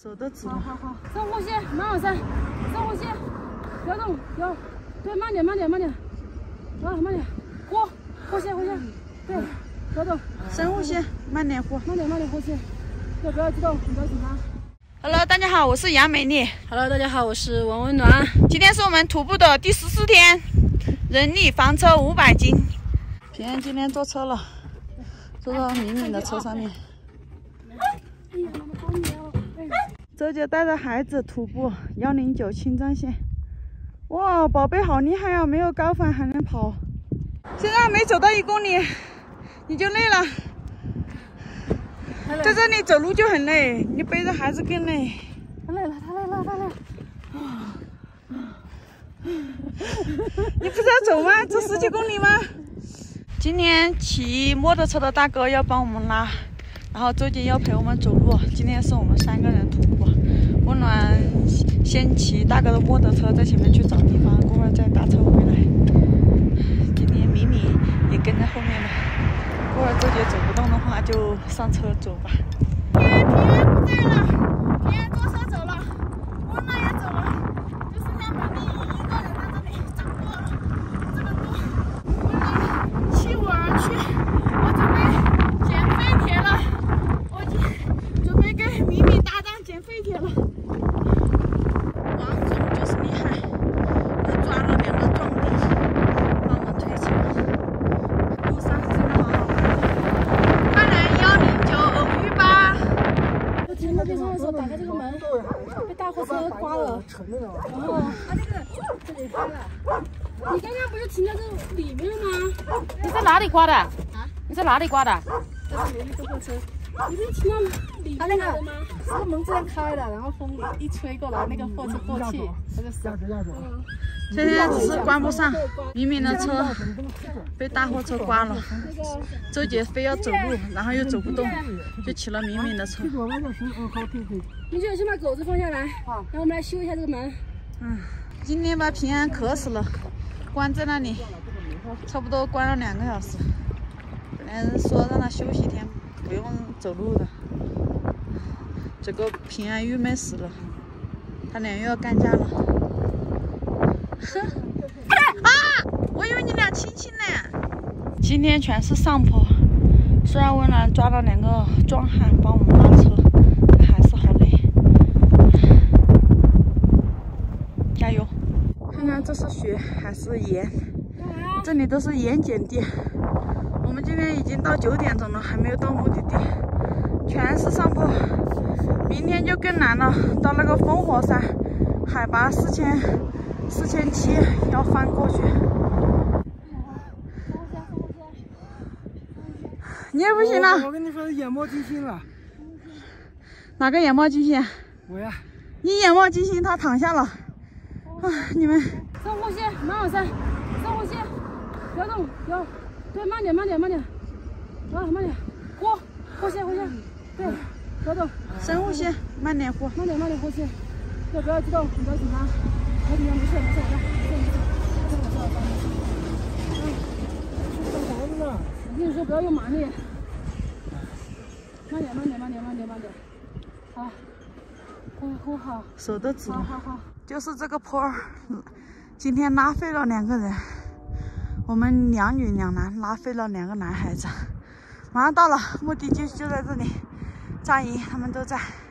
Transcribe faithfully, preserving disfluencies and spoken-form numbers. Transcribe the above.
手都指了。 好好好，深呼吸，慢慢深，深呼吸，不要动，有，对，慢点，慢点，慢点，啊，慢点，呼，呼吸，呼吸，对，不要动， 深呼吸，慢点呼， 慢点，慢点呼吸，对，不要激动，不要紧张。 Hello， 大家好，我是杨美丽。 Hello， 大家好，我是王温暖。 今天是我们徒步的第十四天，人力房车五百斤。平安今天坐车了，坐到敏敏的车上面。 哎呀，妈妈好黏哦。 周姐带着孩子徒步一零九青藏线。哇，宝贝好厉害啊，没有高反还能跑。现在还没走到一公里，你就累了。在这里走路就很累，你背着孩子更累。 他累了，他累了，他累了。 你不是要走吗？走十几公里吗？今天骑摩托车的大哥要帮我们拉，然后周姐要陪我们走路。今天是我们三个人徒步。温暖先骑大哥的摩托车在前面去找地方，过会儿再打车回来。今天敏敏也跟在后面了。过会儿周姐走不动的话，就上车走吧。平安平安不在了，平安坐车走了，温暖也走了，就剩下敏敏一个人在这里找过了这个路。温暖弃我而去，我准备捡废铁了，我准备跟敏敏搭档捡废铁了。王总就是厉害，又抓了两个壮丁帮我们推车。路上真的好好看。快来一零九偶遇吧！ 我停在地上的时候打开这个门，被大货车刮了，然后它那个这里开了。你刚刚不是停在这里面吗？ 你在哪里刮的？啊？你在哪里刮的？ 这是连那个货车。你不是停到里面来的吗？ 这个门这样开的，然后风一吹过来，那个货车过去，这个是。 现在只是关不上，敏敏的车被大货车刮了，周姐非要走路，然后又走不动，就骑了敏敏的车。 你就先把狗子放下来，好，然后我们来修一下这个门。 嗯，今天把平安渴死了，关在那里，差不多关了两个小时。本来说让他休息一天，不用走路的，结果平安郁闷死了，他俩又要干架了。哼！啊！我以为你俩亲亲呢。今天全是上坡，虽然温暖抓了两个壮汉帮我们拉车，但还是好累。加油！看看这是雪还是盐？这里都是盐碱地。我们今天已经到九点钟了，还没有到目的地，全是上坡。明天就更难了，到那个烽火山，海拔四千。四千七要翻过去，你也不行了。 我跟你说，眼冒金星了。 哪个眼冒金星？ 我呀。 你眼冒金星，他躺下了。啊，你们。 深呼吸，慢慢深，深呼吸，不要动，有，对，慢点，慢点，慢点，啊，慢点，呼，呼吸，呼吸，对，不要动， 深呼吸，慢点呼， 慢点，慢点呼吸，对，不要激动，不要紧张。没事没事没事，我在，我跟你说不要用马力，慢点慢点慢点慢点慢点，好，呼呼好， 手都指了。 好好好， 就是这个坡儿，今天拉废了两个人，我们两女两男拉废了两个男孩子，马上到了，目的地就在这里，张姨他们都在。